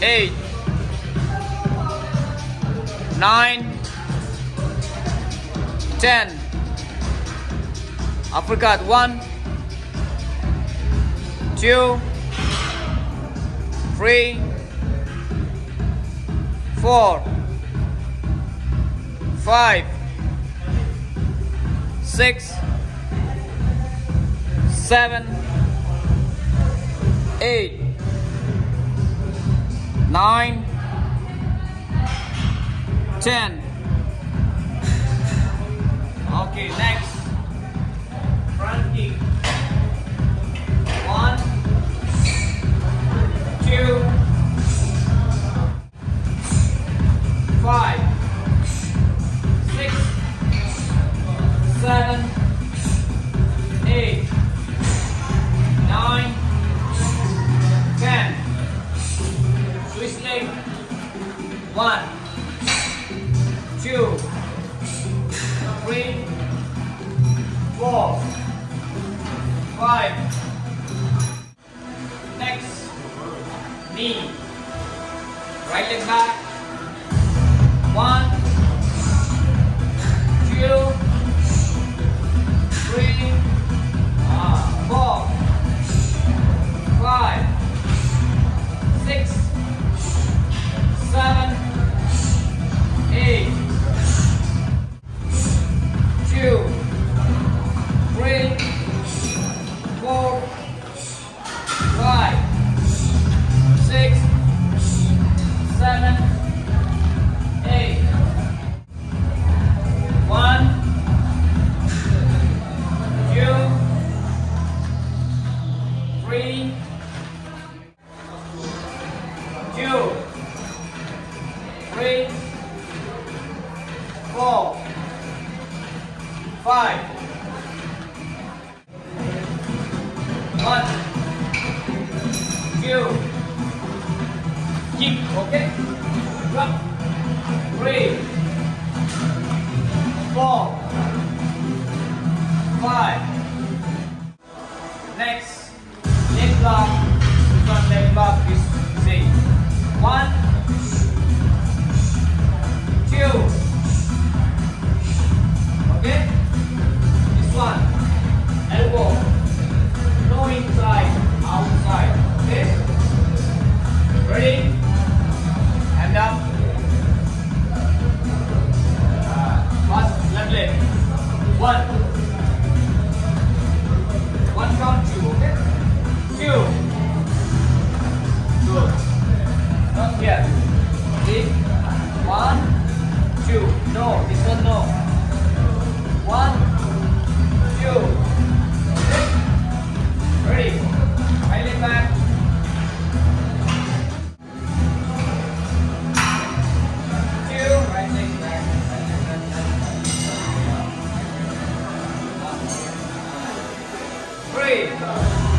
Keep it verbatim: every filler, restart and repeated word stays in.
eight, nine, ten. Uppercut. One, two, three, four, five, six, seven, eight, nine, ten. Okay, next. Front kick. One, two, five, six, seven, eight, nine, ten. Twist leg. One, two, three, four, five. Next, knee. Right leg back. One, two, three, uh, four, five, six, seven, eight, two, three, four, five, six, seven, eight. One, two, three, two, three, four, five. One, two, kick, okay? Drop, three, four, five. Next, leg block, front leg block is same. One, two, okay? This one, elbow, no inside, outside, okay? Ready? Hand up. Uh, first, left leg. One. One count, two, okay? Two. Good. Not here. See? One, two. No, this one no. One, two. Okay? Ready? Right leg back. Two. Right leg back. Three.